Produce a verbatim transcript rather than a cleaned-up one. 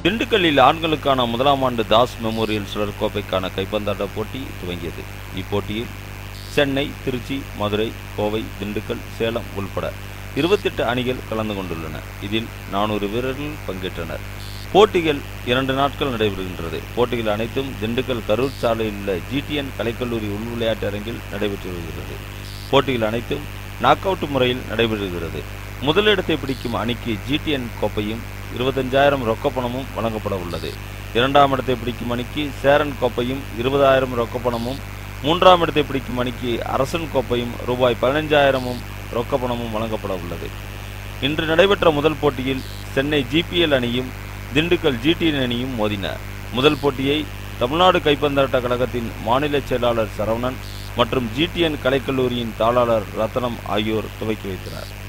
திண்டுக்கல்லில் ஆண்களுக்கான முதலாம் ஆண்டு தாஸ் மெமோரியல் சுழற் கோப்பைக்கான கைப்பந்தாட்ட போட்டி துவங்கியது. இப்போட்டியில் சென்னை, திருச்சி, மதுரை, கோவை, திண்டுக்கல், சேலம் உள்பட இருபத்தி எட்டு அணிகள் கலந்து கொண்டுள்ளன. இதில் நானூறு வீரர்கள் பங்கேற்றனர். போட்டிகள் இரண்டு நாட்கள் நடைபெறுகின்றது. போட்டிகள் அனைத்தும் திண்டுக்கல் கரூர் சாலையில் உள்ள ஜிடிஎன் கலைக்கல்லூரி உள் விளையாட்டு அரங்கில் நடைபெற்று வருகிறது. போட்டிகள் அனைத்தும் நாக் அவுட் முறையில் நடைபெறுகிறது. முதலிடத்தை பிடிக்கும் அணிக்கு ஜிடிஎன் கோப்பையும் இருபத்தஞ்சாயிரம் ரொக்கப்பணமும் வழங்கப்பட உள்ளது. இரண்டாம் இடத்தை பிடிக்கும் அணிக்கு சேரன் கோப்பையும் இருபதாயிரம் ரொக்கப்பணமும், மூன்றாம் இடத்தை பிடிக்கும் அணிக்கு அரசன் கோப்பையும் ரூபாய் பதினைஞ்சாயிரமும் ரொக்கப்பணமும் வழங்கப்பட உள்ளது. இன்று நடைபெற்ற முதல் போட்டியில் சென்னை ஜிபிஎல் அணியும் திண்டுக்கல் ஜிடிஎன் அணியும் மோதின. முதல் போட்டியை தமிழ்நாடு கைப்பந்தாட்ட கழகத்தின் மாநில செயலாளர் சரவணன் மற்றும் ஜிடிஎன் கலைக்கல்லூரியின் தாளாளர் ரத்னம் ஆகியோர் துவக்கி வைத்தனர்.